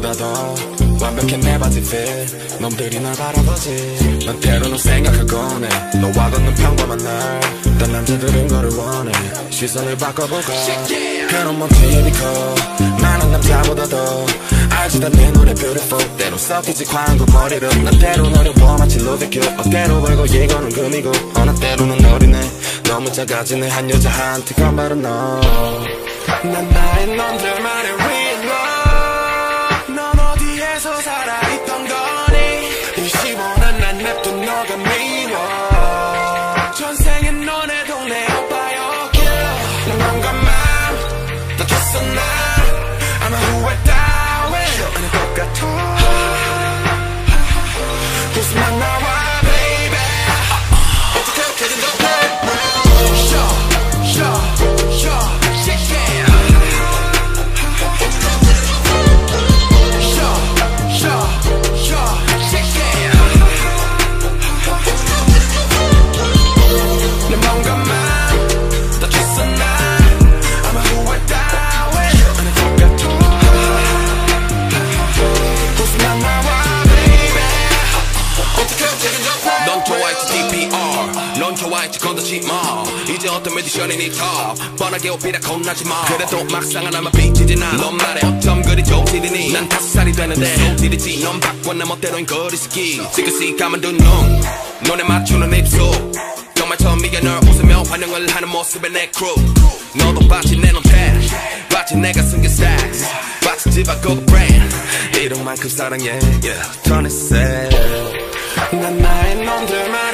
나보다도 완벽해 내 바지 fit 놈들이 날 바라보지 난 때로는 생각하곤 해 너와 걷는 평범한 날 딴 남자들은 거를 원해 시선을 바꿔볼까 그런 몸 typical 많은 남자보다도 알지다 내 노래 beautiful 때론 섞이지 광고 머리를 난 때론 어려워 마치 루비큐 어때로 벌고 이거는 금이고 어느 때로는 어리네 너무 작아지네 한 여자한테 건 바로 너 난 나의 놈들만의 real love 넌 어디에서 살아있던 거니 25년 난 냅둔 너가 미워 전생에 너네 동네 오빠였길 난 건강만 다 줬어 난 아마 후회 따윈 아닐 것 같아 웃음만 나와 baby 어떻게 어떻게든 더 돼 넌 좋아했지 건드지 마 이제 어떤 뮤지션이니 더 뻔하게 옷비라 겁나지 마 그래도 막상은 아마 삐지지 넌 말해 어쩜 그리 좋지리니 난 5살이 되는데 소질이지 넌 바꿔 내 멋대로인 거리스키 지그시 가만둔 눈 눈에 맞추는 입술 정말 처음이야 널 웃으며 환영을 하는 모습의 내 크루 너도 마치 내 놈태 마치 내가 숨긴 스타일스 마치 집 앞 고급 브랜드 이런만큼 사랑해 yeah, turn it sad 난 나의 놈들만